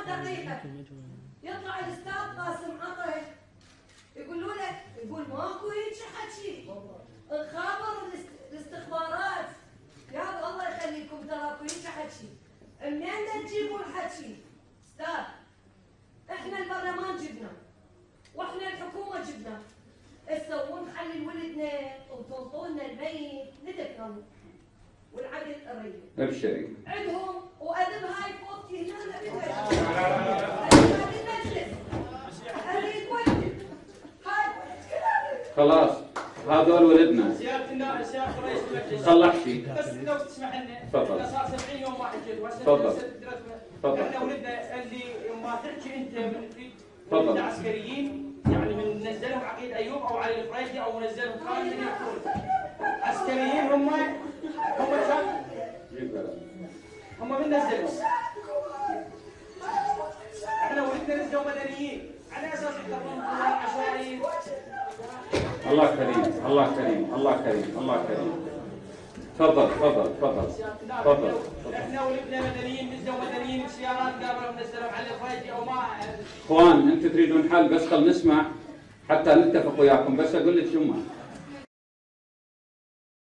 دقيقة يطلع الأستاذ قاسم عطية يقولوا لك يقول ماكو هيك حكي نخابر الاستخبارات يا الله يخليكم تراكو هيك حكي منين تجيبوا الحكي؟ أستاذ احنا البرلمان جبنا واحنا الحكومة جبنا تسوون خلي ولدنا وتنطونا الميت ندفنه والعدل الريب ابشري عندهم وأدب هاي فوقتي هنا بالمجلس اريد ولدي هاي خلاص هذول ولدنا سيادة رئيس المجلس صلحتي بس لو تسمح لنا تفضل. صار 70 يوم واحد جد تفضل. تفضل. احنا ولدنا اللي ما تحكي انت من تفضل. ولدنا عسكريين يعني من نزلهم عقيد ايوب او علي الفريدي او منزلهم خالد بن يعقوب عسكريين هم شاب هم من نزلهم احنا ولدنا نزلوا مدنيين على اساس يحترمون العشائر. الله كريم الله كريم الله كريم الله كريم. تفضل تفضل تفضل تفضل. احنا ولدنا مدنيين نزلوا مدنيين بسيارات قالوا منزلهم على الفريدي او ما اخوان انتم تريدون حل بس خل نسمع حتى نتفق وياكم بس اقول لك يمه